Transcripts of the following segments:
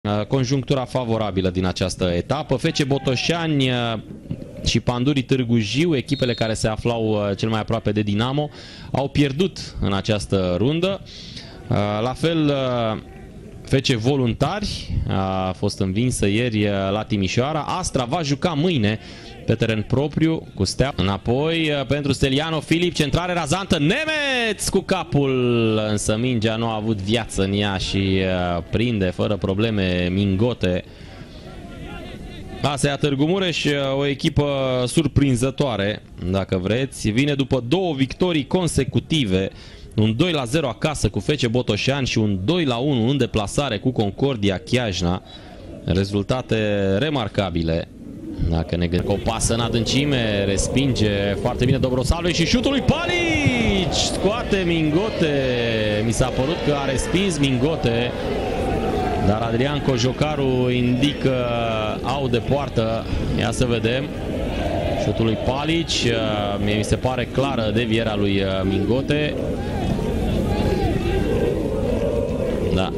Conjunctura favorabilă din această etapă. FC Botoșani și Pandurii Târgu Jiu, echipele care se aflau cel mai aproape de Dinamo, au pierdut în această rundă. La fel, FC Voluntari a fost învinsă ieri la Timișoara. Astra va juca mâine pe teren propriu cu Steaua. Înapoi pentru Steliano Filip, centrare razantă, Nemeț cu capul, însă mingea nu a avut viață în ea și prinde fără probleme Mingote. ASEA Târgu Mureș, o echipă surprinzătoare, dacă vreți, vine după două victorii consecutive, un 2-0 acasă cu FC Botoșani și un 2-1 în deplasare cu Concordia Chiajna. Rezultate remarcabile. Dacă ne gândim, o pasă în adâncime, respinge foarte bine Dobrosalve și șutul lui Palici, scoate Mingote. Mi s-a părut că a respins Mingote, dar Adrian Cojocaru indică out de poartă. Ia să vedem. Șutul lui Palici, mi se pare clară devierea lui Mingote. Da.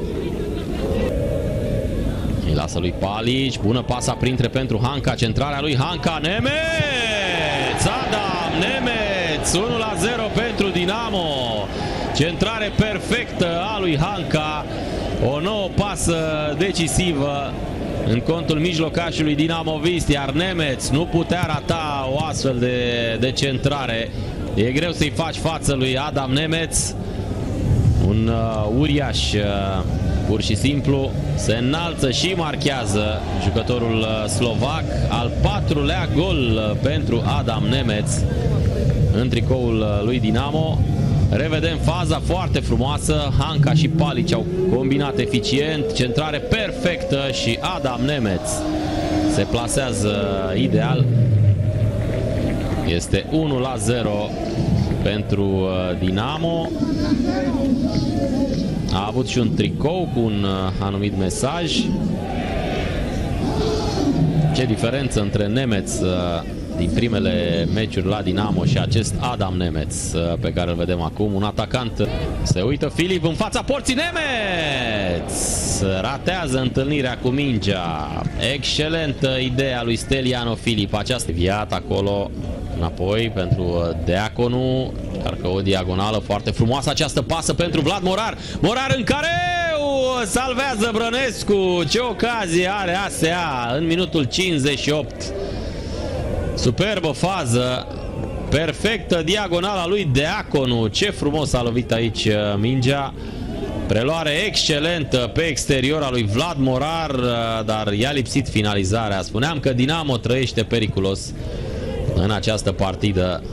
Îi lasă lui Palici, bună pasa printre pentru Hanca, centrarea lui Hanca, Nemeț, Adam Nemeț, 1-0 pentru Dinamo, centrare perfectă a lui Hanca, o nouă pasă decisivă în contul mijlocașului dinamovist, iar Nemeț nu putea rata o astfel de centrare. E greu să-i faci față lui Adam Nemeț, un uriaș. Pur și simplu se înalță și marchează jucătorul slovac, al patrulea gol pentru Adam Nemeț în tricoul lui Dinamo. Revedem faza foarte frumoasă, Hanca și Palici au combinat eficient, centrare perfectă și Adam Nemeț se plasează ideal. Este 1-0 pentru Dinamo. A avut și un tricou cu un anumit mesaj. Ce diferență între Nemeț din primele meciuri la Dinamo și acest Adam Nemeț pe care îl vedem acum. Un atacant. Se uită Filip în fața porții, Nemeț ratează întâlnirea cu mingea. Excelentă ideea lui Steliano Filip. Această viat acolo. Înapoi pentru Deaconu, încearcă o diagonală foarte frumoasă, această pasă pentru Vlad Morar. Morar în care salvează Brănescu. Ce ocazie are ASEA în minutul 58. Superbă fază, perfectă diagonala lui Deaconu. Ce frumos a lovit aici mingea. Preluare excelentă pe exterior a lui Vlad Morar, dar i-a lipsit finalizarea. Spuneam că Dinamo trăiește periculos în această partidă.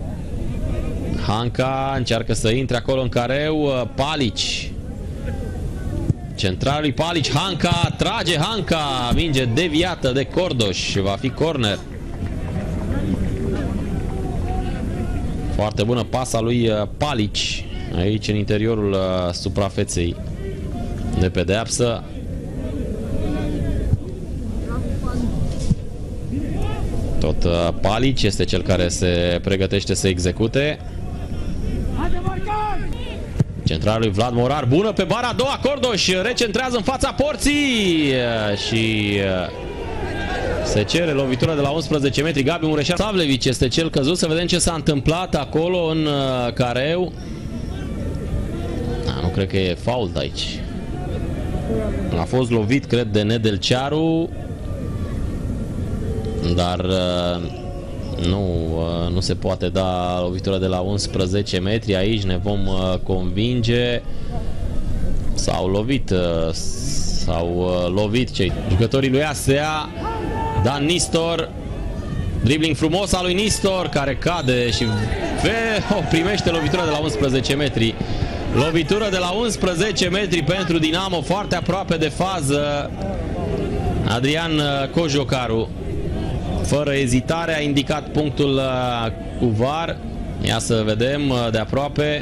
Hanca încearcă să intre acolo în careu. Palici, centralul lui Palici, Hanca, trage Hanca, minge deviată de Cordoș, va fi corner. Foarte bună pasa lui Palici aici în interiorul suprafeței de pedeapsă. Tot Palici este cel care se pregătește să execute. Centrarea lui Vlad Morar, bună pe bara a doua, Cordoș recentrează în fața porții și se cere lovitura de la 11 metri. Gabi Mureșan, Savlevici este cel căzut. Să vedem ce s-a întâmplat acolo în careu. Nu cred că e fault aici. A fost lovit, cred, de Nedelcearu, dar nu se poate da lovitura de la 11 metri. Aici ne vom convinge. S-au lovit cei jucătorii lui ASEA. Dan Nistor, dribbling frumos al lui Nistor, care cade și primește lovitura de la 11 metri. Lovitură de la 11 metri pentru Dinamo, foarte aproape de fază. Adrian Cojocaru, fără ezitare, a indicat punctul cu VAR. Ia să vedem de aproape.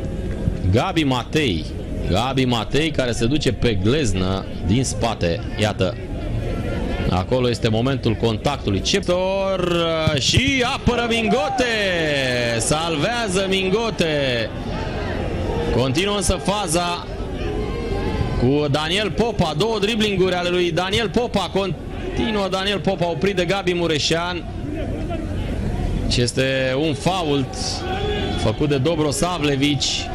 Gabi Matei care se duce pe gleznă din spate. Iată, acolo este momentul contactului. Ceptor și apără Mingote. Salvează Mingote. Continuă însă faza cu cu Daniel Popa, două driblinguri ale lui Daniel Popa, continuă Daniel Popa, oprit de Gabi Mureșan. Și este un fault făcut de Dobrosavlevici.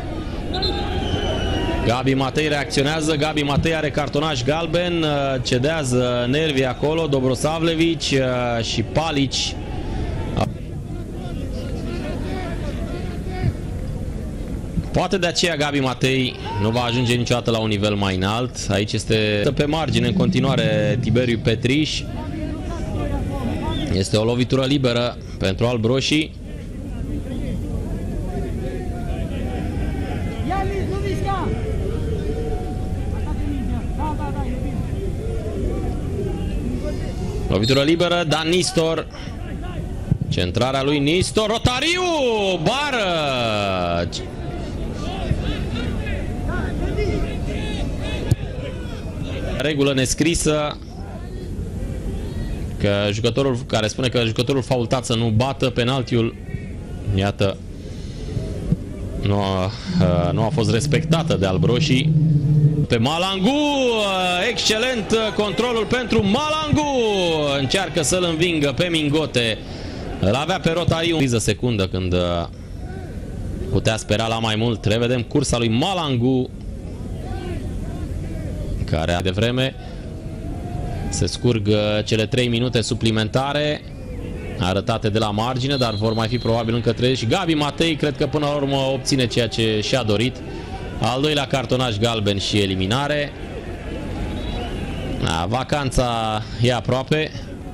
Gabi Matei reacționează, Gabi Matei are cartonaș galben, cedează nervii acolo, Dobrosavlevici și Palici. Poate de aceea Gabi Matei nu va ajunge niciodată la un nivel mai înalt. Aici este pe margine în continuare Tiberiu Petriș. Este o lovitură liberă pentru albroșii. Lovitură liberă, Dan Nistor. Centrarea lui Nistor, Rotariu, bară. Regulă nescrisă că jucătorul care spune că jucătorul faultat să nu bată penaltiul, iată, nu a fost respectată de albroșii. Pe Malangu, excelent controlul pentru Malangu, încearcă să-l învingă pe Mingote, îl avea pe Rotariu. O secundă când putea spera la mai mult. Revedem cursa lui Malangu, care de vreme se scurg cele 3 minute suplimentare arătate de la margine, dar vor mai fi probabil încă 3 și Gabi Matei cred că până la urmă obține ceea ce și-a dorit. Al doilea cartonaș galben și eliminare. Vacanța e aproape.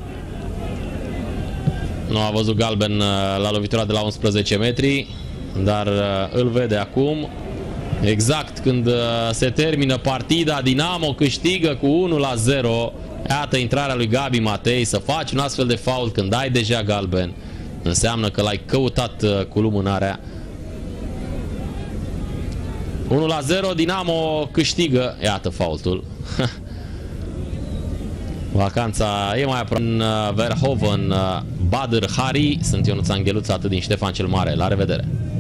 Nu a văzut galben la lovitura de la 11 metri, dar îl vede acum. Exact când se termină partida, Dinamo câștigă cu 1-0. Iată intrarea lui Gabi Matei. Să faci un astfel de fault când ai deja galben înseamnă că l-ai căutat cu lumânarea. 1-0, Dinamo câștigă. Iată faultul. Vacanța e mai aproape. În Verhoeven, Badr Hari. Sunt Ionuț Angheluț, atât din Ștefan cel Mare. La revedere!